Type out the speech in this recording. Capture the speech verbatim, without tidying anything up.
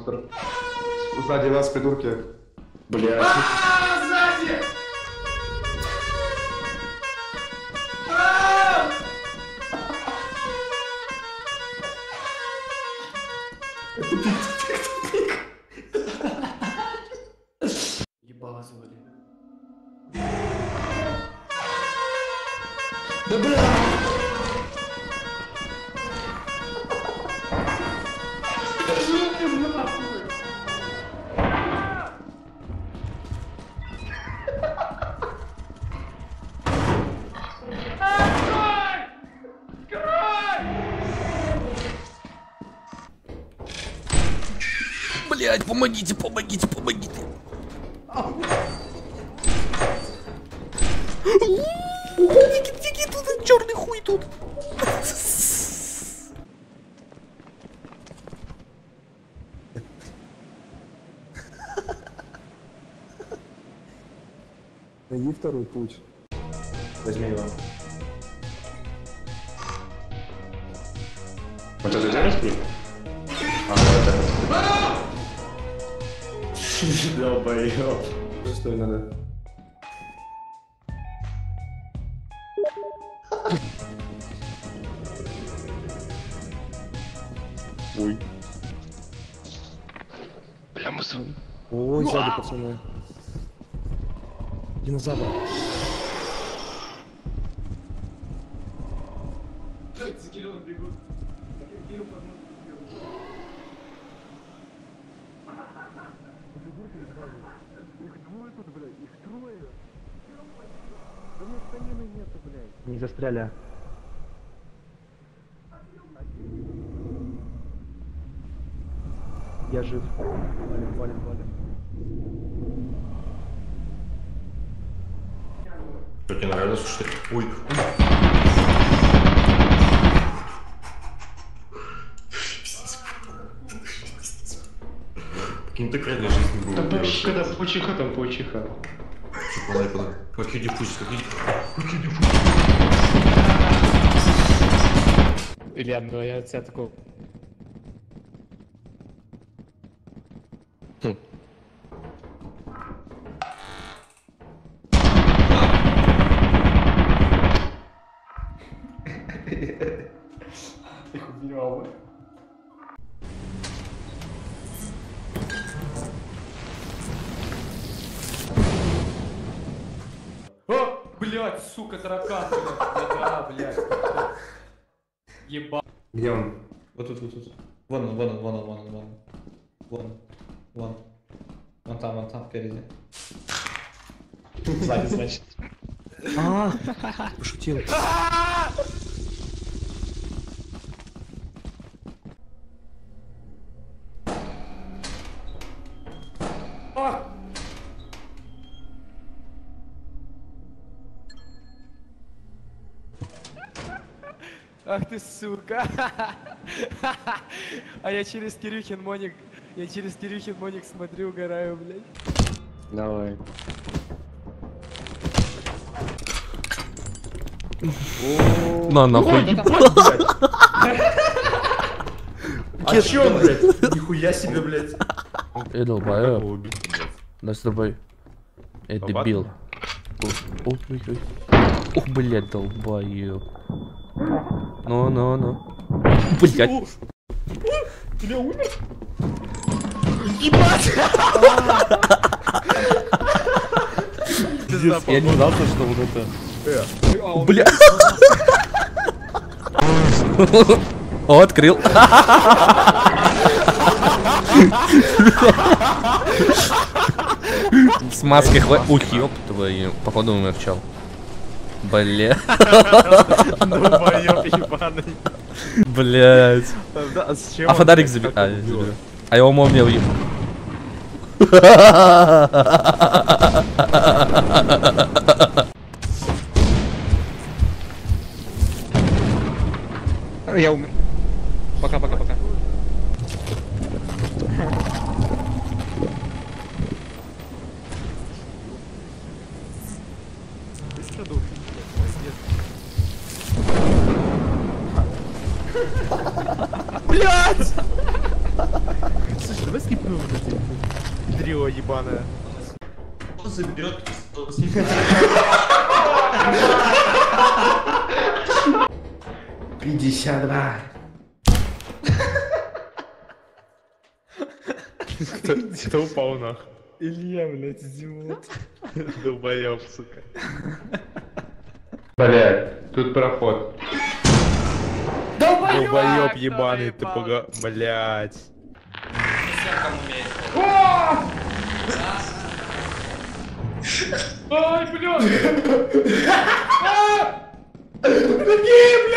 монстр. Сзади вас, придурки. Блядь. А, сзади! Ебало звали. Да бля! Скажи мне нахуй! Блять, помогите, помогите, помогите. Никит, Никит, тут черный хуй тут. Найди второй путь. Возьми его. Вот это делаешь путь? А, вот это. Долбоёб. Что надо? Ой. Бля, мусор. Ой, сзади, пацаны. Динозавр. За Кириллом бегут. Кирилл под нос бегут. Их двое тут, блядь, их трое. Да мне станины нету, блядь. Не застряли. Я жив. Валим, валим, валим. Что тебе нравится, что ли? Ой. Каким-то крайней жизни был. Да когда паучиха там паучиха. Что, подай, подай. Какие диффузы, какие Какие диффузы. Илья, ну я от тебя такого... Хм. Их убивал. О, блядь, сука, таракан, блядь. Да, блядь. Еба. Где он? Вот тут, вот тут. Вон он, вон он, вон он, вон он, вон он. Вон, вон. Вон там, вон там, впереди. Сзади, значит. А, пошутил. Ах ты сука! А я через Кирюхин моник, я через Кирюхин моник смотрю, угораю, блядь. Давай. На нахуй. А чё он, блядь? Нихуя себе, блядь. Эй, долбоёб. Да с тобой. Эй, дебил. Ой, ой, ой. Ух, блядь, долбоёб. Ну, ну, ну. Блядь. Тебя умер? Ебать! Я не знал, что вот это. Бля. О, открыл. С маской хватит. Ух, ёб твою. Походу умерчал. Бля. Долбоёб ебаный. Блять. А фонарик заберу. А, заберу. А его молния уеб. Я умер. Пока, пока, пока. Слушай, давай скипнул? Дрио ебаная. Он заберет. пятьдесят два. Кто, кто упал нахуй? Илья, блядь, идиот. Долбоёб, сука. Блядь, тут проход. Долбоёб ебаный, ты пога... Блядь. Ай, блядь! Какие,